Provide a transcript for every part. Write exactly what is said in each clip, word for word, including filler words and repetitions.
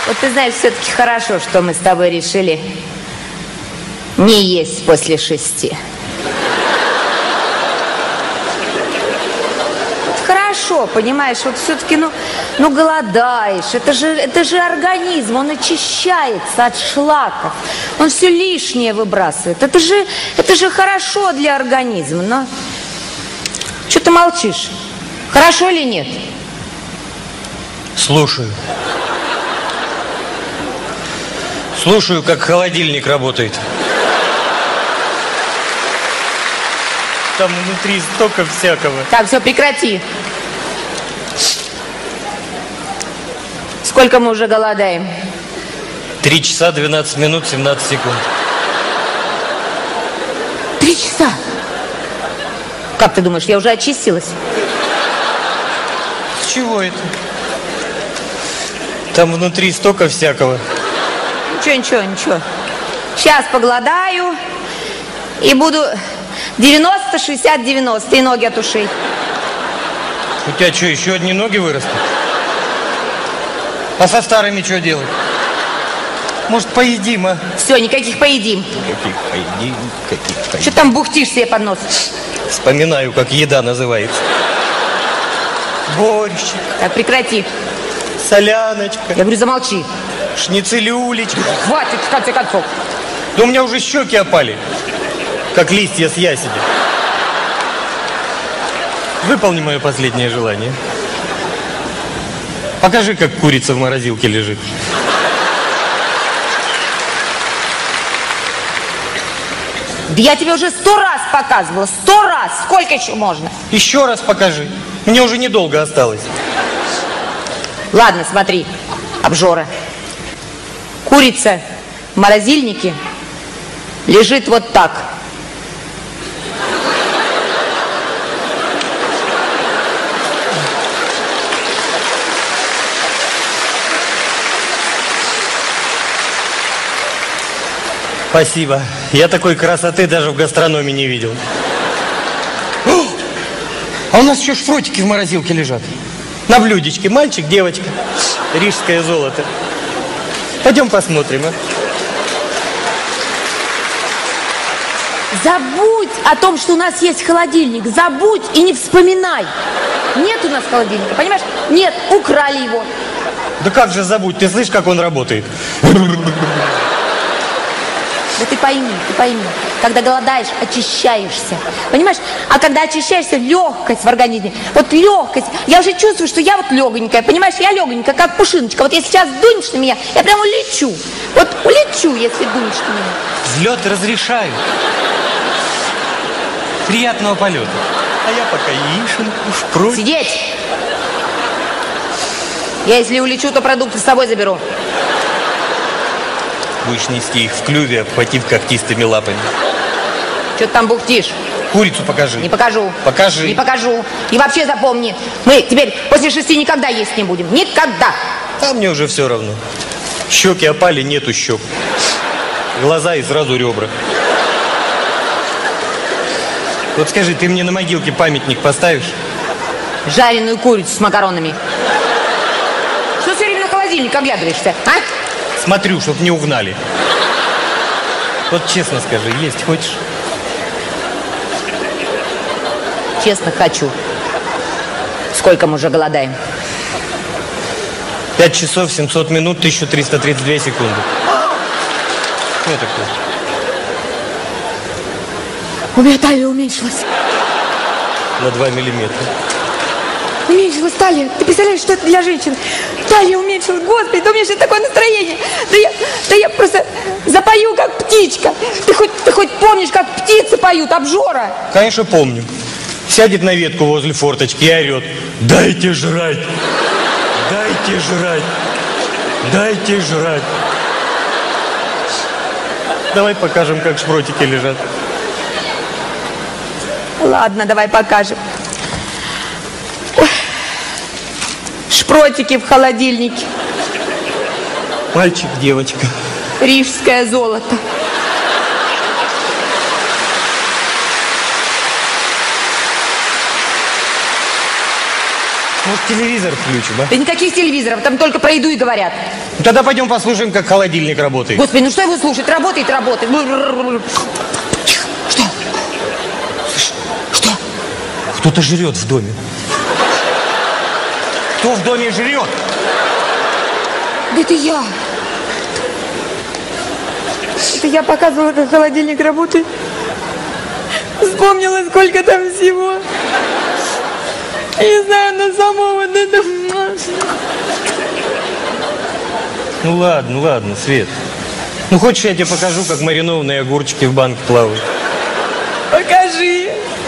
Вот ты знаешь, все-таки хорошо, что мы с тобой решили не есть после шести. Хорошо, понимаешь, вот все-таки, ну, ну, голодаешь. Это же, это же организм, он очищается от шлаков. Он все лишнее выбрасывает. Это же, это же хорошо для организма. Но что ты молчишь? Хорошо или нет? Слушаю. Слушаю, как холодильник работает. Там внутри столько всякого. Так, все, прекрати. Сколько мы уже голодаем? Три часа, двенадцать минут, семнадцать секунд. Три часа? Как ты думаешь, я уже очистилась? С чего это? Там внутри столько всякого. Ничего, ничего, ничего. Сейчас поголодаю и буду девяносто, шестьдесят, девяносто. И ноги от ушей. У тебя что, еще одни ноги вырастут? А со старыми что делать? Может, поедим, а? Все, никаких поедим. Каких поедим, каких поедим. Что там бухтишь себе под нос? Вспоминаю, как еда называется. Борщик. Так, прекрати. Соляночка. Я говорю, замолчи. Шницелюлечка. Хватит, в конце концов. Да у меня уже щеки опали, как листья с ясеня. Выполни мое последнее желание. Покажи, как курица в морозилке лежит. Да я тебе уже сто раз показывала. Сто раз. Сколько еще можно? Еще раз покажи. Мне уже недолго осталось. Ладно, смотри, обжора. Курица в морозильнике лежит вот так. Спасибо. Я такой красоты даже в гастрономе не видел. О! А у нас еще шпротики в морозилке лежат. На блюдечке. Мальчик, девочка. Рижское золото. Пойдем посмотрим, а? Забудь о том, что у нас есть холодильник. Забудь и не вспоминай. Нет у нас холодильника, понимаешь? Нет, украли его. Да как же забудь? Ты слышишь, как он работает? Да ты пойми, ты пойми, когда голодаешь, очищаешься, понимаешь? А когда очищаешься, легкость в организме, вот легкость, я уже чувствую, что я вот легонькая, понимаешь? Я легонькая, как пушиночка, вот если сейчас дунешь на меня, я прям улечу, вот улечу, если дунешь на меня. Взлет разрешаю. Приятного полета. А я пока яишенку, шпрот. Сидеть! Я если улечу, то продукты с собой заберу. Будешь нести их в клюве, обхватив когтистыми лапами. Что ты там бухтишь? Курицу покажи. Не покажу. Покажи. Не покажу. И вообще запомни, мы теперь после шести никогда есть не будем. Никогда. А мне уже все равно. Щеки опали, нету щек. Глаза и сразу ребра. Вот скажи, ты мне на могилке памятник поставишь? Жареную курицу с макаронами. Что все время на холодильник оглядываешься, а? Смотрю, чтоб не угнали. Вот честно скажи, есть хочешь? Честно хочу. Сколько мы уже голодаем? Пять часов, семьсот минут, тысяча триста тридцать две секунды. Что такое? У меня талия уменьшилась. На два миллиметра. Уменьшилась талия. Ты представляешь, что это для женщины? Талия уменьшилась. Господи, да у меня сейчас такое настроение. Да я, да я просто запою, как птичка. Ты хоть, ты хоть помнишь, как птицы поют, обжора? Конечно, помню. Сядет на ветку возле форточки и орет: дайте жрать, дайте жрать, дайте жрать. Давай покажем, как шпротики лежат. Ладно, давай покажем. Ой. Шпротики в холодильнике. Мальчик, девочка. Рижское золото. Может, телевизор включим, а? Да никаких телевизоров, там только про еду и говорят. Ну, тогда пойдем послушаем, как холодильник работает. Господи, ну что его слушать? Работает, работает. Что? Что? Кто-то жрет в доме. Кто в доме жрет? Да это я. Это я показывала, как холодильник работает. Вспомнила, сколько там всего. Я не знаю, но само вот это... Ну ладно, ладно, Свет. Ну хочешь, я тебе покажу, как маринованные огурчики в банке плавают? Покажи.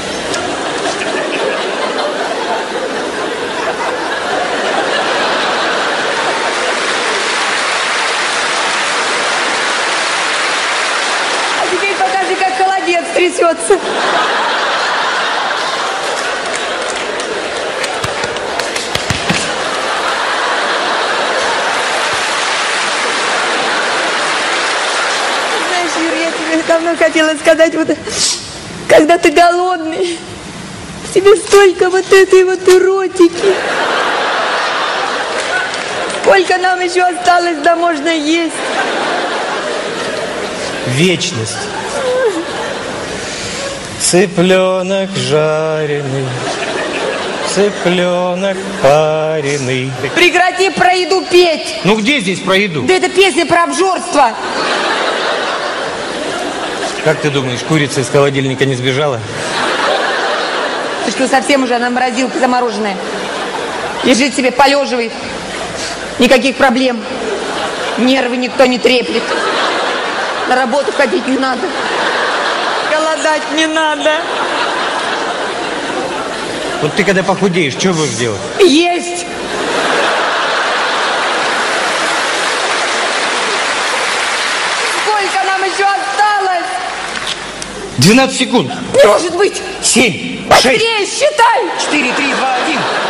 А теперь покажи, как холодец трясется. Давно хотела сказать, вот, когда ты голодный, тебе столько вот этой вот эротики. Сколько нам еще осталось, да можно есть. Вечность. Цыпленок жареный, цыпленок пареный. Прекрати про еду петь. Ну где здесь про еду? Да это песня про обжорство. Как ты думаешь, курица из холодильника не сбежала? Ты что, совсем уже, она морозилка замороженная? Лежит себе, полеживает. Никаких проблем. Нервы никто не треплет. На работу ходить не надо. Голодать не надо. Вот ты когда похудеешь, что будешь делать? Есть. Сколько нам еще осталось? двенадцать секунд. Не может быть. семь, Быстрее шесть, считай. четыре, три, два, один.